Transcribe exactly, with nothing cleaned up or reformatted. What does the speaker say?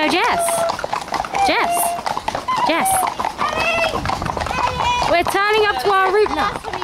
No, Jess. Jess. Jess. We're turning up to our route now.